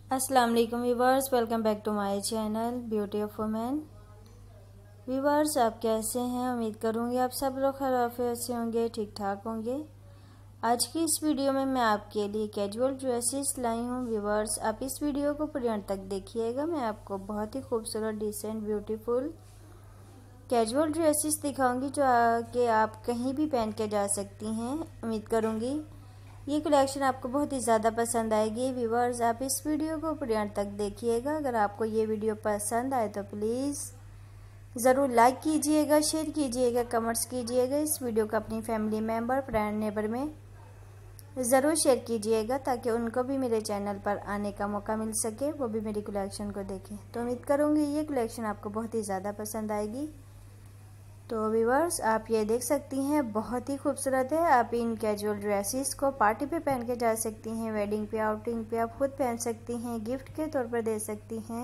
अस्सलाम वालेकुम viewers, welcome back to my channel beauty of women. Viewers, आप कैसे हैं? उम्मीद करूंगी आप सब लोग खैरियत से होंगे, ठीक ठाक होंगे। आज की इस वीडियो में मैं आपके लिए कैजुअल ड्रेसेस लाई हूं। व्यूवर्स, आप इस वीडियो को पूरे अंत तक देखिएगा। मैं आपको बहुत ही खूबसूरत, डिसेंट, ब्यूटीफुल कैजुअल ड्रेसेस दिखाऊंगी जो कि आप कहीं भी पहन के जा सकती हैं। उम्मीद करूंगी ये कलेक्शन आपको बहुत ही ज़्यादा पसंद आएगी। व्यूवर्स, आप इस वीडियो को पूरे अंत तक देखिएगा। अगर आपको ये वीडियो पसंद आए तो प्लीज़ ज़रूर लाइक कीजिएगा, शेयर कीजिएगा, कमेंट्स कीजिएगा। इस वीडियो को अपनी फैमिली मेम्बर, फ्रेंड, नेबर में ज़रूर शेयर कीजिएगा ताकि उनको भी मेरे चैनल पर आने का मौका मिल सके, वो भी मेरी कलेक्शन को देखें। तो उम्मीद करूँगी ये कलेक्शन आपको बहुत ही ज़्यादा पसंद आएगी। तो व्यूवर्स, आप ये देख सकती हैं, बहुत ही खूबसूरत है। आप इन कैजुअल ड्रेसेस को पार्टी पे पहन के जा सकती हैं, वेडिंग पे, आउटिंग पे आप खुद पहन सकती हैं, गिफ्ट के तौर पर दे सकती हैं,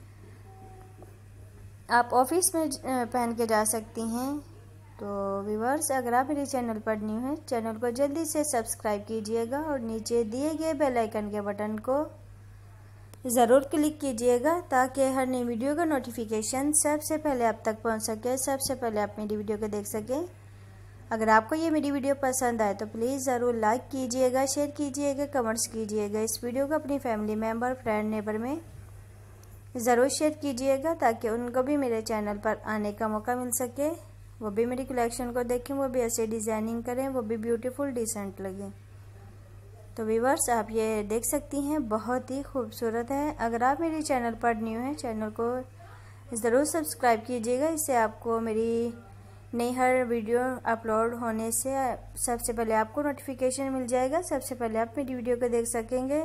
आप ऑफिस में पहन के जा सकती हैं। तो व्यूवर्स, अगर आप मेरे चैनल पर न्यू हैं, चैनल को जल्दी से सब्सक्राइब कीजिएगा और नीचे दिए गए बेल आइकन के बटन को ज़रूर क्लिक कीजिएगा ताकि हर नई वीडियो का नोटिफिकेशन सबसे पहले आप तक पहुंच सके, सबसे पहले आप मेरी वीडियो को देख सकें। अगर आपको ये मेरी वीडियो पसंद आए तो प्लीज़ ज़रूर लाइक कीजिएगा, शेयर कीजिएगा, कमेंट्स कीजिएगा। इस वीडियो को अपनी फैमिली मेम्बर, फ्रेंड, नेबर में ज़रूर शेयर कीजिएगा ताकि उनको भी मेरे चैनल पर आने का मौका मिल सके, वो भी मेरी कलेक्शन को देखें, वो भी ऐसे डिज़ाइनिंग करें, वो भी ब्यूटीफुल, डिसेंट लगे। तो व्यूवर्स, आप ये देख सकती हैं, बहुत ही खूबसूरत है। अगर आप मेरे चैनल पर न्यू हैं, चैनल को ज़रूर सब्सक्राइब कीजिएगा। इससे आपको मेरी नई हर वीडियो अपलोड होने से सबसे पहले आपको नोटिफिकेशन मिल जाएगा, सबसे पहले आप मेरी वीडियो को देख सकेंगे।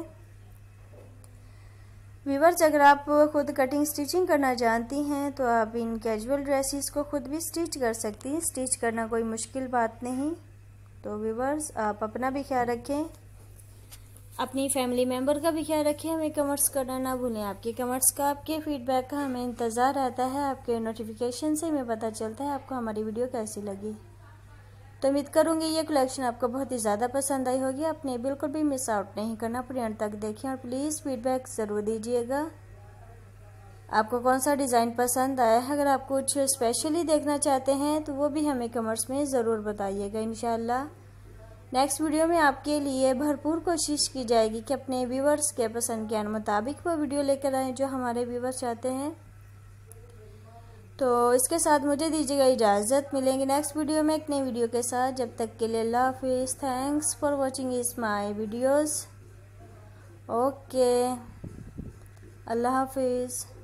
व्यूवर्स, अगर आप खुद कटिंग स्टिचिंग करना जानती हैं तो आप इन कैजुअल ड्रेसेस को खुद भी स्टिच कर सकती हैं। स्टिच करना कोई मुश्किल बात नहीं। तो व्यूवर्स, आप अपना भी ख्याल रखें, अपनी फैमिली मेम्बर का भी ख्याल रखें। हमें कमेंट्स करना ना भूलें। आपके कमेंट्स का, आपके फीडबैक का हमें इंतज़ार रहता है। आपके नोटिफिकेशन से हमें पता चलता है आपको हमारी वीडियो कैसी लगी। तो उम्मीद करूँगी ये कलेक्शन आपको बहुत ही ज़्यादा पसंद आई होगी। आपने बिल्कुल भी मिस आउट नहीं करना, पूरे अंत तक देखें और प्लीज़ फीडबैक ज़रूर दीजिएगा। आपको कौन सा डिज़ाइन पसंद आया है? अगर आप कुछ स्पेशली देखना चाहते हैं तो वो भी हमें कमेंट्स में ज़रूर बताइएगा। इंशाल्लाह नेक्स्ट वीडियो में आपके लिए भरपूर कोशिश की जाएगी कि अपने व्यूवर्स के पसंद के मुताबिक वो वीडियो लेकर आएँ जो हमारे व्यूवर्स चाहते हैं। तो इसके साथ मुझे दीजिएगा इजाज़त। मिलेंगे नेक्स्ट वीडियो में एक नई वीडियो के साथ। जब तक के लिए अल्लाह हाफिज़। थैंक्स फॉर वॉचिंग इस माई वीडियोज़। ओके, अल्लाह हाफिज़।